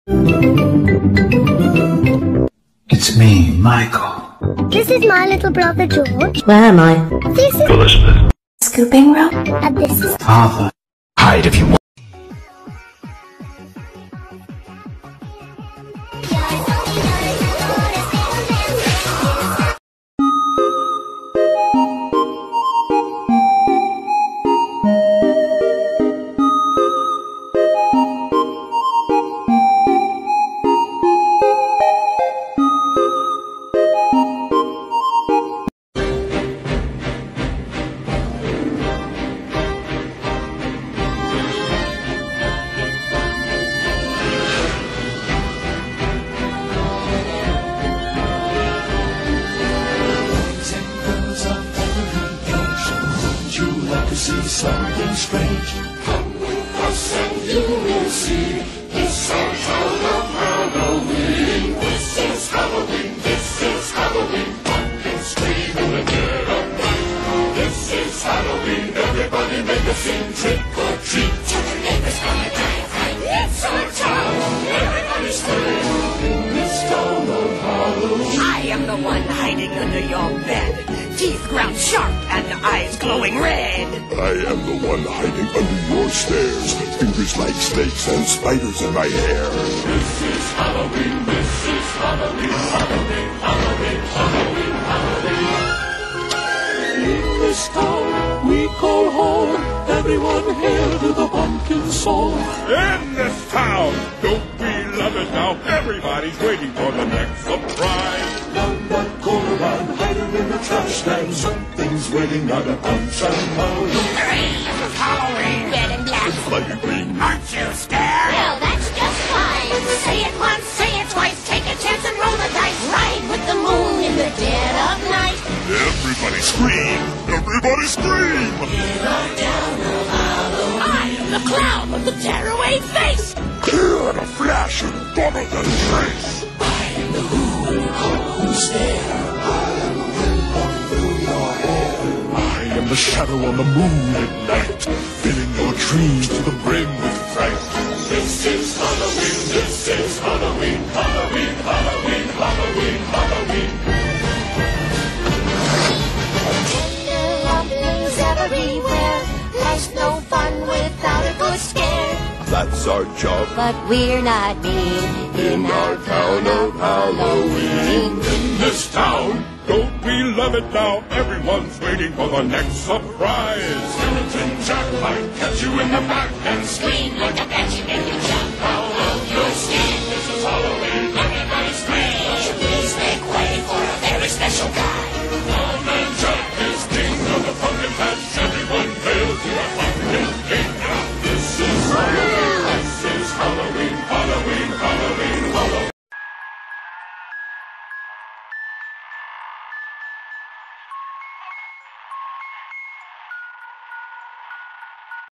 It's me, Michael. This is my little brother George. Where am I? This is Elizabeth. Scooping room? and this is Arthur. Hide if you want. See something strange. Come with us and you will see. It's our town of Halloween. This is Halloween. This is Halloween. Pumpkins scream in the dead of night. This is Halloween. Everybody make a scene. Trick or treat. Tell the neighbors gonna die of fright. It's our town. Everybody scream in this town of Halloween. I am the one hiding under your bed. Teeth ground sharp and eyes glowing red. I am the one hiding under your stairs. Fingers like snakes and spiders in my hair. This is Halloween. This is Halloween. Halloween. Halloween. Halloween. Halloween. In this town we call home. Everyone hail to the pumpkin song. In this town, don't we love it now? Everybody's waiting for the next surprise. Down that corner I'm hiding in the trash can. Something's waiting on a punch and pound. Hooray! This is Halloween. Red and black. It's bloody green. Aren't you scared? well, that's just fine. Say it once, say it twice. Take a chance and roll the dice. Ride with the moon in the dead of night. Everybody scream! Everybody scream! I am the clown with the tearaway face. Clear in a flash and double the trace. I am the who's there. I am the wind blowing through your hair. I am the shadow on the moon at night, filling your dreams to the brim with fright. This is Halloween. This is Halloween. Halloween. Halloween. Halloween. Halloween. Tender rumblings everywhere. Life's no fun without a good scare. That's our job But we're not mean in our town of Halloween. In this town, don't we love it now? Everyone's waiting for the next surprise. Skeleton Jack might catch you in the back and Scream like a banshee, make you jump out of your skin.